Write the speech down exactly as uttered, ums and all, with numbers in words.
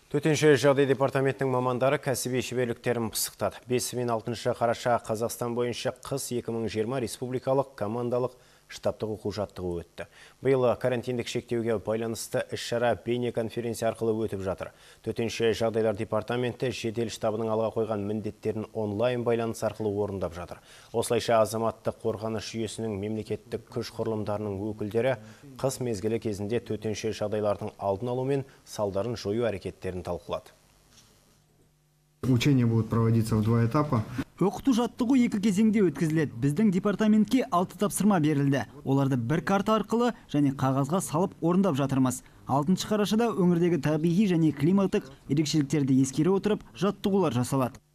Төтенше жағдай департаментінің мамандары кәсіби шеберліктерін пысықтады. бесі мен алтыншы қараша Қазақстан бойынша қыс екі мың жиырма республикалық командалық штабтық оқу жаттығуы өтті. Биыл карантиндік шектеуге байланысты іс-шара бейнеконференция арқылы өтіп жатыр. Төтенше жағдайлар департаменті жедел штабының алға қойған міндеттерін онлайн байланыс арқылы орындап жатыр. Осылайша азаматтық қорғаныс жүйесінің мемлекеттік күш құрылымдарының өкілдері қыс мезгілі кезінде төтенше жағдайлардың алдын алу мен салдарын жою әрекеттерін талқылады. Учения будут проводиться в два этапа. Оқыту жаттығу екі кезеңде өткізіледі. Біздің департаментке алты тапсырма берілді. Оларды бір карта арқылы және қағазға салып орындап жатырмыз. алтыншы қарашада өңірдегі табиғи және климаттық ерекшеліктерді ескере отырып жаттығулар жасалады.